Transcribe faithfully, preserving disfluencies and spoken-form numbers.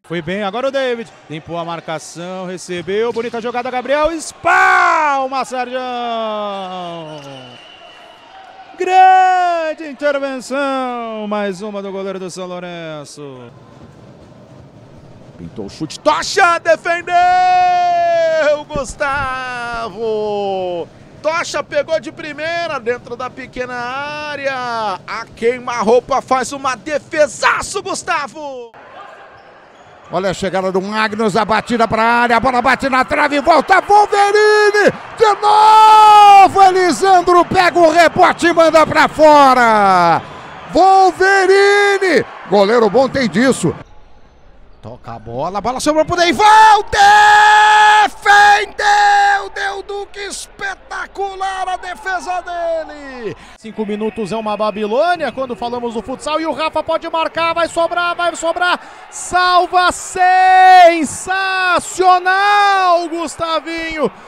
Foi bem, agora o David. Limpou a marcação, recebeu. Bonita jogada, Gabriel. Espalma, Sérgio. Grande intervenção. Mais uma do goleiro do São Lourenço. Pintou o chute. Tocha, defendeu, Gustavo. Tocha pegou de primeira dentro da pequena área. A queima-roupa faz uma defesaço, Gustavo. Olha a chegada do Magnus, a batida para a área, a bola bate na trave e volta, Wolverine, de novo, Elisandro pega o rebote e manda para fora, Wolverine, goleiro bom tem disso. Toca a bola, a bola sobrou pro Deival, defendeu, deu Duque, espetacular a defesa dele. Cinco minutos é uma Babilônia quando falamos do futsal e o Rafa pode marcar, vai sobrar, vai sobrar, salva, sensacional, Gustavinho,